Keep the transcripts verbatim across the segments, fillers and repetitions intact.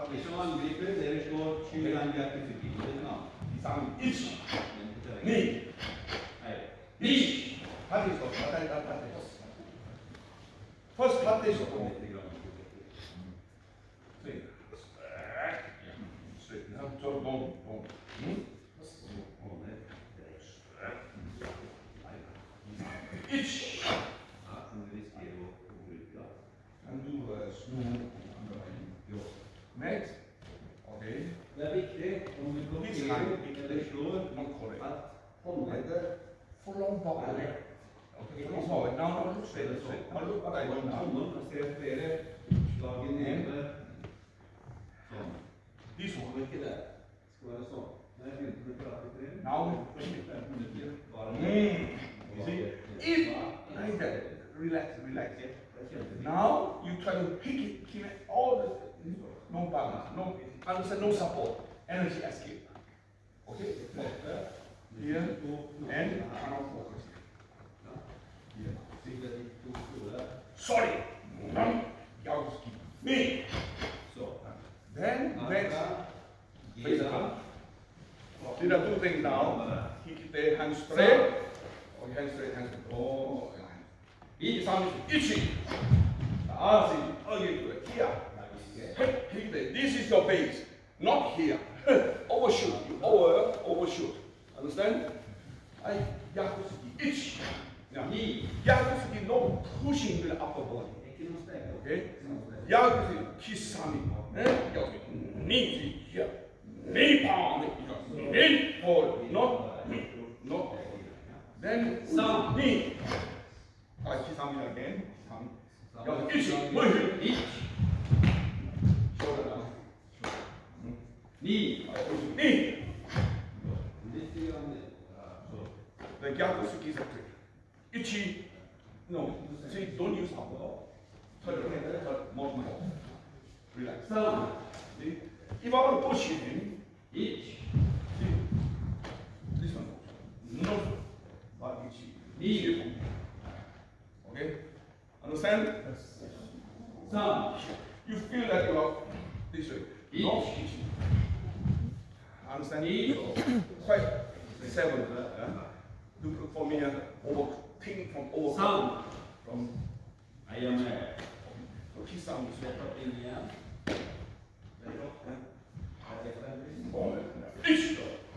Som angriper, dere slår tjue ganger hjertefysikken. Det er navn. Sammen. Ichi. Ni. Ni. Hattei stopp. Hattei, hattei. Først hattei stopp. Straight. Straight. Now, so, boom, boom. Ichi. Kan du snu andre veien? Jo. Next. Ok. Det er viktig om du blokkerer eller slår at håndleddet For langt bakover. Ok, for langt bakover. Nå, nå, straight, straight. Nå, look at I don't know. hånden og ser flere slag i nede. Sånn. This one. Ikke det. Det skal være sånn. Når jeg begynte med pratikeren, Now. femten minutter var det. Mm. You see? If, like that. Relax, relax. Now, you try to pick it, keep it all the, no balance, no, understand, no support, energy escape. Okay? Here, and cannot focus. Here. Sorry! Yowski. Me! Så. Then, next, face down. These are two things now. Keep the hands straight, or hands straight, hands straight. Oh, 이 사람이 itchy. Ah, see, again to it. Here. Hey, hey, this is your base, not here. Overshoot. You over, overshoot. Understand? I Yakusuki itch. Now, he Yakusuki no pushing the upper body. Okay? Yakusuki kisami. Yakusuki knee here. Knee palm. Knee hold. Not, not. Then some knee. Ah, kisami again. Kisami. Itchy. Move. Itch. Shoulder down. Knee. Knee. The Yakusuki is a trick. Itchy. No. See, don't use upper body. Turn it around. Turn more more. Relax. See? If I want to push him, itch. See? This one. No. But itchy. Knee. Okay? Understand? Yes. Some. You feel that you are this way. Not itchy. Understand? Quite seven. Uh, Look for me uh, over think from over. Some. From I am a so kiss sound is set up in here. oh, ish.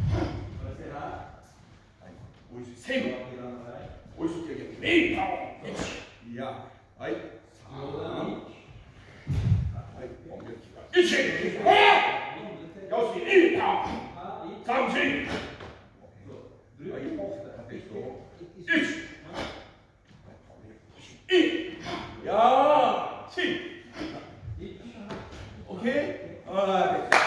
Oi, same. Oi, so again. Me power. Ish. Yeah. I. I. Ish. Ah. Yoshi. E power. Something. I off that this door. Ish. E. Yeah. See. Okay. All right.